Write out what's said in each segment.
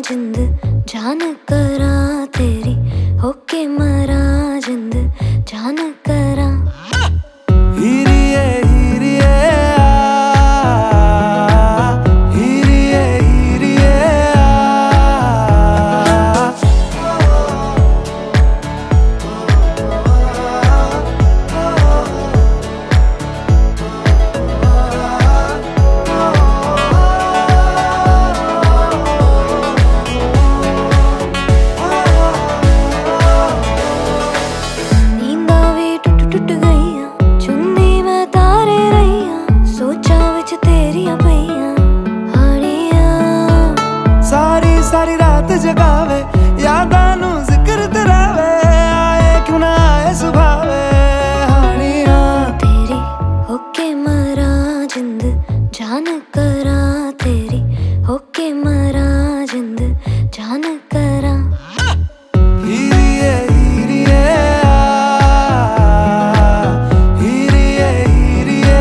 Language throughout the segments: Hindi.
जिंद जान करा तेरी होके मरा जिंद जान करा हीरिए हीरिए हीरिए हीरिए सारी रात जगावे यादां नू जिक्र करावे आए क्यों ना आए सुभावे हानिया तेरी होके मरा जिंद जान करा तेरी होके मरा जिंद जान करा हीरिए हीरिए हीरिए हीरिए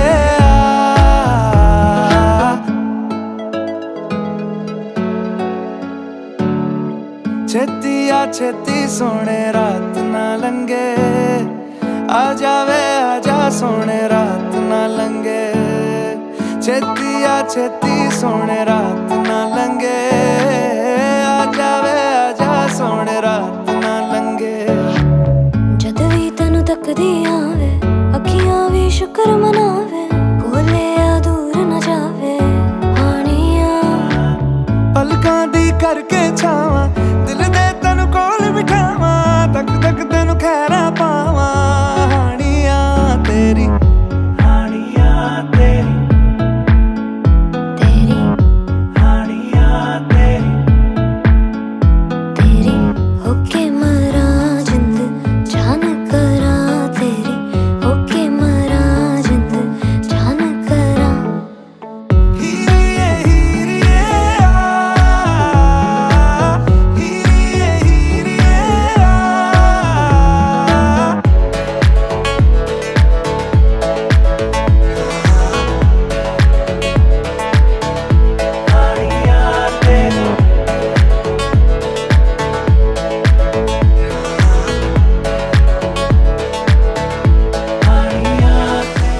छेती आ छेती सोने रात ना लंगे आ जावे आजा सोने रात ना लंगे छेती आ छेती सोने रात ना लंगे आ जावे आजा सोने रात ना लंगे जद भी तैनू तकदी आवे अखियां भी शुक्र मनावे कोले आ दूर न जावे हानिया पलकां दी करके छावां दिल दे तैनू कोल बिठावां तक तक तैनू खैरा पावां हानिया तेरी हानिया तेरी तेरी हानिया तेरी तेरी होके मरा जिंद जान करा तेरी होके मरा जिंद जान करा हीरिए हीरिए हीरिए हीरिए हानिया तेरी हानिया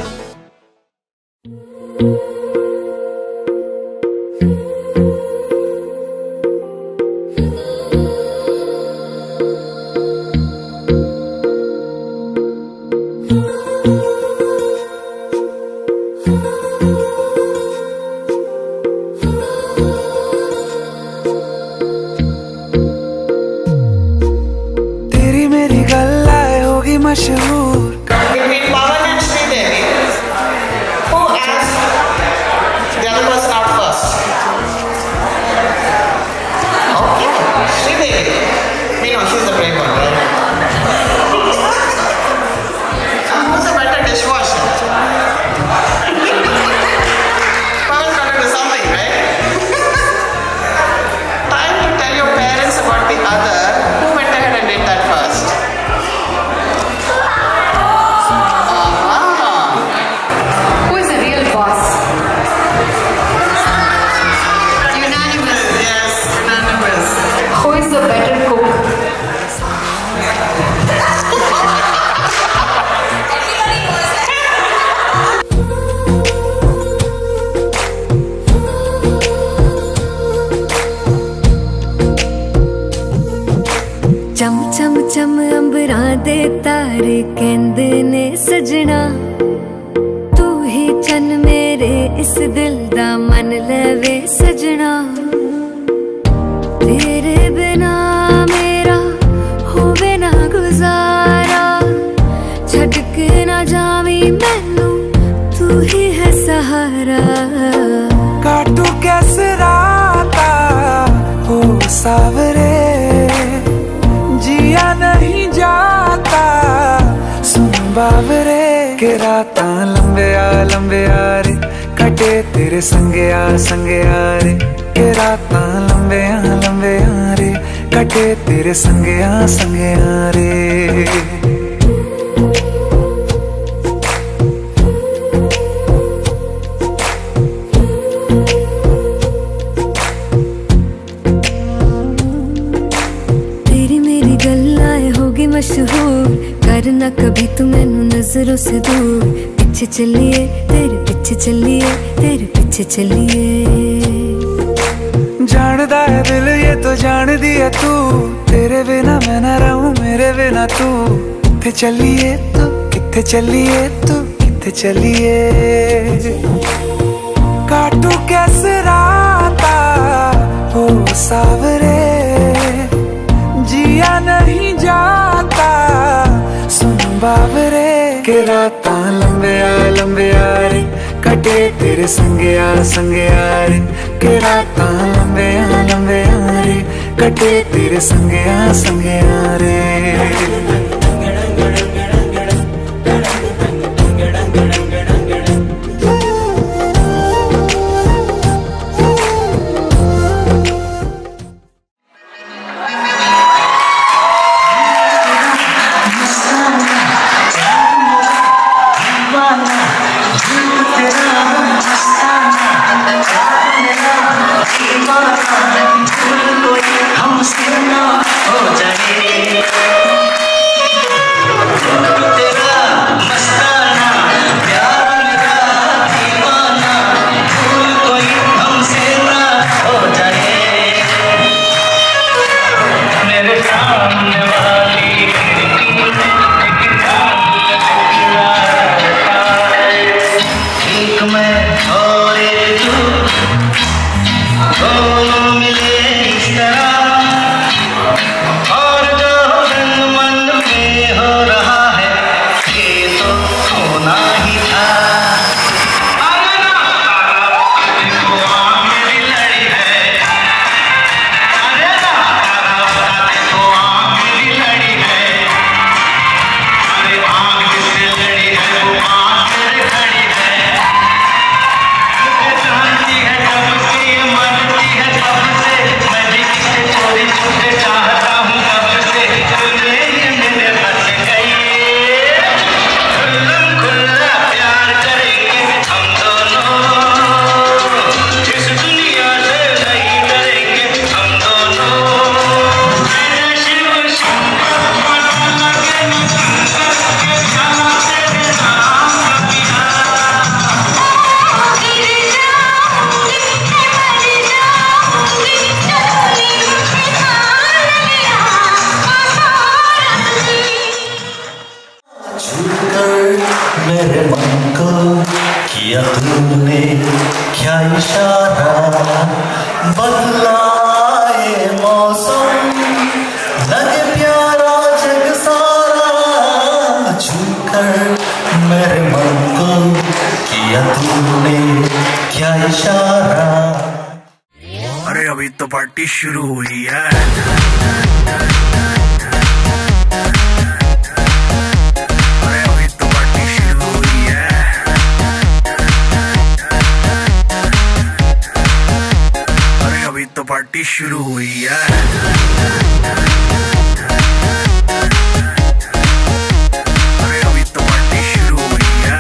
तेरी मेरी गल आए होगी मशहूर Between Pawan and Sridevi, who asked the other person out first? Okay, Sridevi. We know she's the brave one, right? Who's a better dishwasher? Pawan's got to do something, right? Time to tell your parents about the other. Who went ahead and did that first? Who is the real boss? Unanimous, yes, unanimous. Who is the better cook? चम चम चम अंबरां दे तारे कहंदे ने सजना तू ही चन मेरे इस दिल दा मन लवे सजना तेरे बिना मेरा होवे ना गुजारा छड़ के ना जावी मैनू तू ही है सहारा काटू कैसे राता हो सावरे जिया नहीं जाता सुन बावरे के रातां लंबे आ रे कटे तेरे संगे आ रे के रातां लंबे आ रे कटे तेरे संगे आ रे मशहूर, करना कभी तू मैनू नजरों से दूर। पीछे चलिए तेरे पीछे चलिए, तेरे पीछे चलिए। जानदा है दिल ये तो जान दिया तू, तेरे बिना मैं ना रहूं मेरे बिना तू। किथे चलिए तू, किथे चलिए तू, किथे चलिए। काटू कैसे राता ओ सावरे, जिया नहीं जाता सुन बाबरे। के रातां लंबे आ रे, कटे तेरे संगया संगया रे। के रातां लंबे आ रे, कटे तेरे संगया संगया रे। मेरे मन को किया तूने क्या इशारा, बदलाए मौसम लगे प्यारा जग सारा। छूकर मेरे मन को किया तूने क्या इशारा। अरे अभी तो पार्टी शुरू हुई है। पार्टी शुरू हुई है। अरे अभी तो पार्टी शुरू हुई है।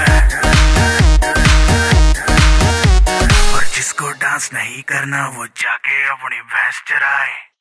और जिसको डांस नहीं करना वो जाके अपनी भैंस चराए।